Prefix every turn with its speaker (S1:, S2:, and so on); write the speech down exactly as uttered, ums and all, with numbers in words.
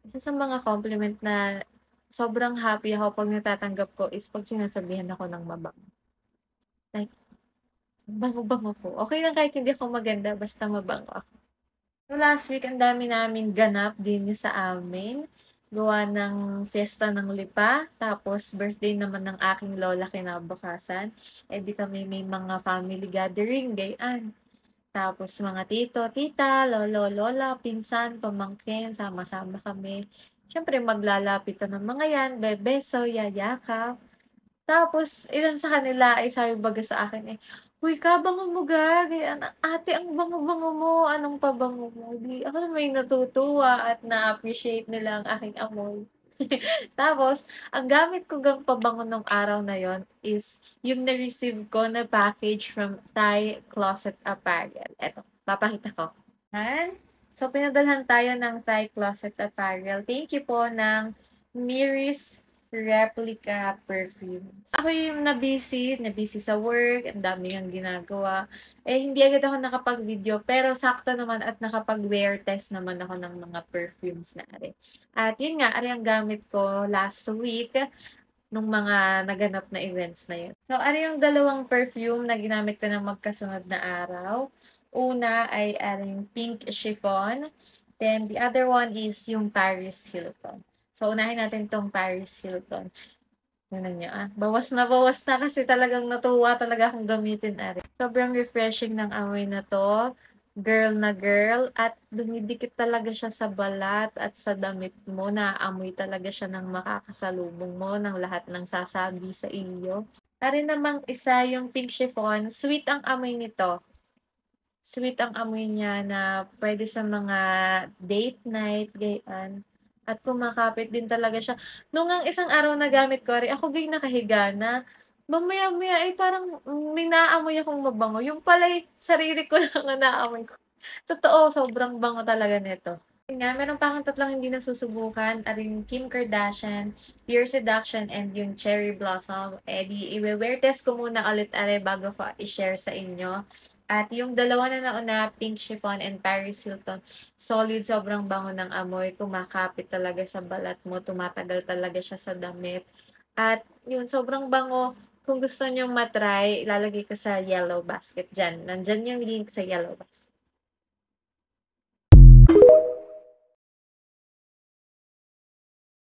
S1: Isa sa mga compliment na sobrang happy ako 'pag natatanggap ko is 'pag sinasabihan ako ng mabango. Like, bango-bango ko. Okey lang kahit hindi ako maganda basta mabango ako. So, last week ang dami naming ganap din sa amin. Gawa ng fiesta ng lipa, tapos birthday naman ng aking lola kinabukasan. Eh, di kami may mga family gathering, gayan. Tapos mga tito, tita, lolo, lola, pinsan, pamangkin, sama-sama kami. Siyempre maglalapitan ng mga 'yan, bebeso, yayakap. Tapos ilan sa kanila ay sabi baga sa akin, eh, "Uy, kabango mo ga," ganyan, "Ate ang bango-bango mo, anong pabango mo?" 'Di ako naman yung natutuwa at na-appreciate nila ang aking amoy. Tapos ang gamit ko ngang pabango nung araw na yon is yung na-receive ko na package from Thai Closet Apparel. Eto, papakita ko. 'Yan. So, pinadalhan tayo ng Thai Closet Apparel. Thank you po ng Miris Replica Perfumes. Ako yung na-busy, na-busy sa work, ang dami ngang ginagawa. Eh, hindi agad ako nakapag-video, pero sakto naman at nakapag-wear test naman ako ng mga perfumes na ari. At yun nga, ari ang gamit ko last week nung mga naganap na events na yun. So, ano yung dalawang perfume na ginamit ko ng magkasunod na araw? Una ay aring pink chiffon. Then, the other one is yung Paris Hilton. So, unahin natin tong Paris Hilton. Tingnan niyo, ah. Bawas na bawas na kasi talagang natuwa talaga akong gamitin, ari. Sobrang refreshing ng amoy na 'to. Girl na girl at dumidikit talaga siya sa balat at sa damit mo. Naaamoy talaga siya ng makakasalubong mo, ng lahat ng sasabi sa iyo. Ari namang isa yung pink chiffon, sweet ang amoy nito. Sweet ang amoy niya na puwede sa mga date night, ganyan. At kumakapit din talaga siya. Nung ang isang araw na gamit ko rin, ako ga'y nakahiga na, mamaya-maya ay parang may naaamoy akong mabango, yung pala'y sarili ko lang ang naamoy ko. Totoo, sobrang bango talaga nito. Yun nga, meron pa akong tatlong hindi nasusubukan, aring Kim Kardashian, Pure Seduction, and yung Cherry Blossom. Eh, di iwe-wear test ko muna ulit are bago ko i-share sa inyo. At yung dalawa na nauna, Pink Chiffon and Paris Hilton, solid, sobrang bango ng amoy, kumakapit talaga sa balat mo, tumatagal talaga siya sa damit. At yun, sobrang bango. Kung gusto niyong ma-try, ilalagay ko sa yellow basket diyan. Nandiyan yung link sa yellow basket.